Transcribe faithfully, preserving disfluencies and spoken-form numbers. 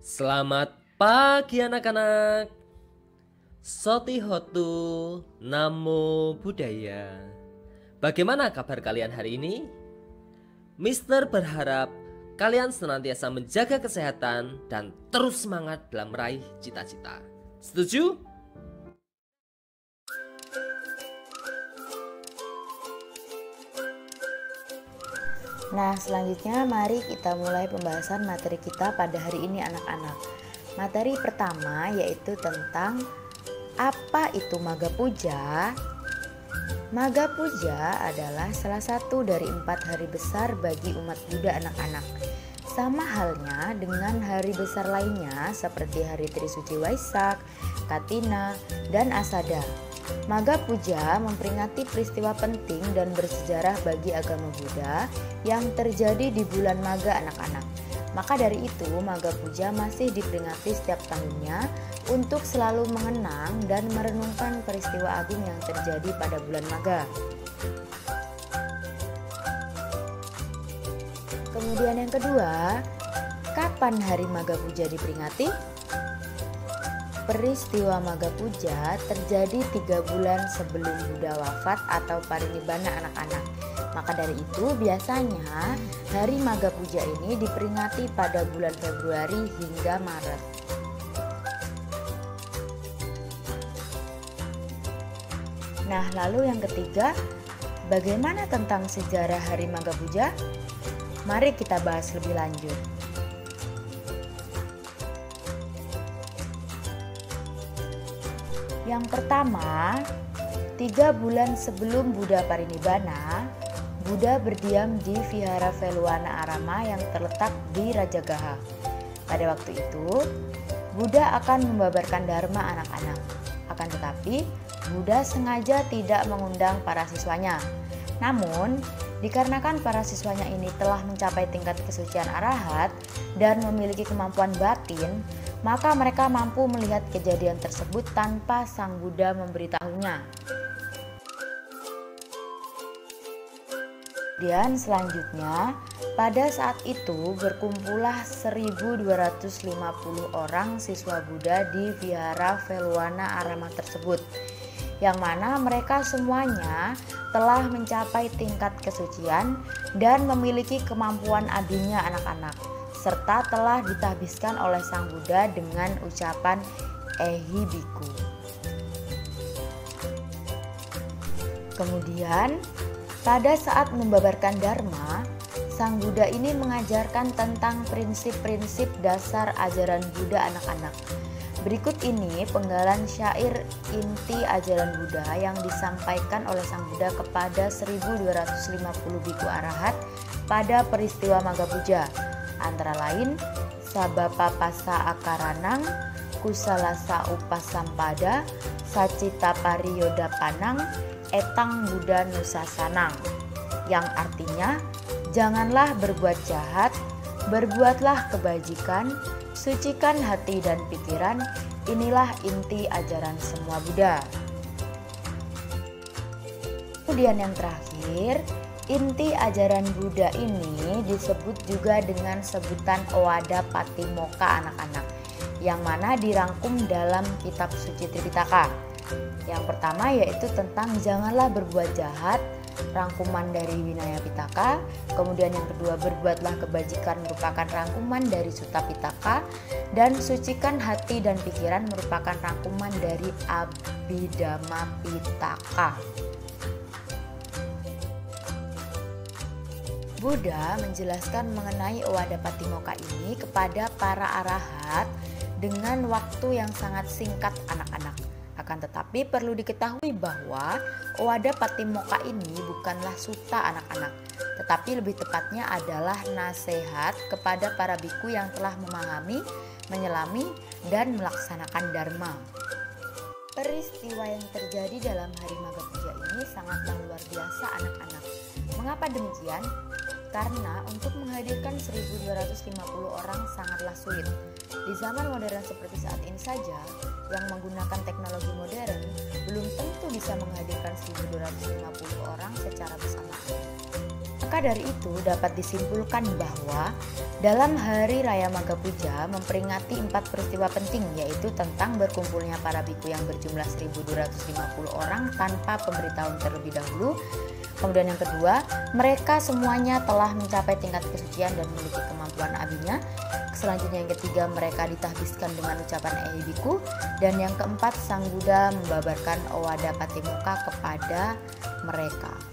Selamat pagi anak-anak. Soti Hotu Namo Buddhaya. Bagaimana kabar kalian hari ini? Mister berharap kalian senantiasa menjaga kesehatan dan terus semangat dalam meraih cita-cita. Setuju? Nah, selanjutnya mari kita mulai pembahasan materi kita pada hari ini anak-anak. Materi pertama yaitu tentang apa itu Magha Puja. Magha Puja adalah salah satu dari empat hari besar bagi umat Buddha anak-anak. Sama halnya dengan hari besar lainnya seperti hari Trisuci Waisak, Katina, dan Asada. Magha Puja memperingati peristiwa penting dan bersejarah bagi agama Buddha yang terjadi di bulan Magha anak-anak. Maka dari itu Magha Puja masih diperingati setiap tahunnya untuk selalu mengenang dan merenungkan peristiwa agung yang terjadi pada bulan Magha. Kemudian yang kedua, kapan hari Magha Puja diperingati? Peristiwa Magha Puja terjadi tiga bulan sebelum Buddha wafat atau parinibbana anak-anak. Maka dari itu biasanya hari Magha Puja ini diperingati pada bulan Februari hingga Maret. Nah, lalu yang ketiga, bagaimana tentang sejarah hari Magha Puja? Mari kita bahas lebih lanjut. Yang pertama, tiga bulan sebelum Buddha parinibbana, Buddha berdiam di Vihara Veluwana Arama yang terletak di Rajagaha. Pada waktu itu, Buddha akan membabarkan Dharma anak-anak. Akan tetapi, Buddha sengaja tidak mengundang para siswanya. Namun, dikarenakan para siswanya ini telah mencapai tingkat kesucian arahat dan memiliki kemampuan batin, maka mereka mampu melihat kejadian tersebut tanpa Sang Buddha memberitahunya. Dan selanjutnya, pada saat itu berkumpullah seribu dua ratus lima puluh orang siswa Buddha di Vihara Veluwana Arama tersebut, yang mana mereka semuanya telah mencapai tingkat kesucian dan memiliki kemampuan adinya anak-anak, serta telah ditahbiskan oleh Sang Buddha dengan ucapan Ehi Bhikkhu. Kemudian, pada saat membabarkan Dharma, Sang Buddha ini mengajarkan tentang prinsip-prinsip dasar ajaran Buddha anak-anak. Berikut ini penggalan syair inti ajaran Buddha yang disampaikan oleh Sang Buddha kepada seribu dua ratus lima puluh bhikkhu arahat pada peristiwa Magha Puja. Antara lain, Sabapa pasa akaranang, kusalasa upasampada, sacita pariyodapanang, etang Buddha nusasanang. Yang artinya, janganlah berbuat jahat, berbuatlah kebajikan, sucikan hati dan pikiran, inilah inti ajaran semua Buddha. Kemudian yang terakhir, inti ajaran Buddha ini disebut juga dengan sebutan Owada Patimokkha anak-anak, yang mana dirangkum dalam kitab suci Tripitaka. Yang pertama yaitu tentang janganlah berbuat jahat, rangkuman dari Vinaya Pitaka. Kemudian yang kedua, berbuatlah kebajikan merupakan rangkuman dari Sutta Pitaka, dan sucikan hati dan pikiran merupakan rangkuman dari Abhidhamma Pitaka. Buddha menjelaskan mengenai Owada Patimokkha ini kepada para arahat dengan waktu yang sangat singkat anak-anak. Akan tetapi perlu diketahui bahwa Owada Patimokkha ini bukanlah sutta anak-anak, tetapi lebih tepatnya adalah nasihat kepada para bhikkhu yang telah memahami, menyelami, dan melaksanakan dharma. Peristiwa yang terjadi dalam hari Magha Puja ini sangatlah luar biasa anak-anak. Mengapa demikian? Karena untuk menghadirkan seribu dua ratus lima puluh orang sangatlah sulit. Di zaman modern seperti saat ini saja, yang menggunakan teknologi modern belum tentu bisa menghadirkan seribu dua ratus lima puluh orang secara bersamaan. Maka Maka dari itu dapat disimpulkan bahwa dalam Hari Raya Maga Puja memperingati empat peristiwa penting, yaitu tentang berkumpulnya para biku yang berjumlah seribu dua ratus lima puluh orang tanpa pemberitahuan terlebih dahulu. Kemudian yang kedua, mereka semuanya telah mencapai tingkat kesucian dan memiliki kemampuan abinya. Selanjutnya yang ketiga, mereka ditahbiskan dengan ucapan Ehi Biku. Dan yang keempat, Sang Buddha membabarkan Owada Patimuka kepada mereka.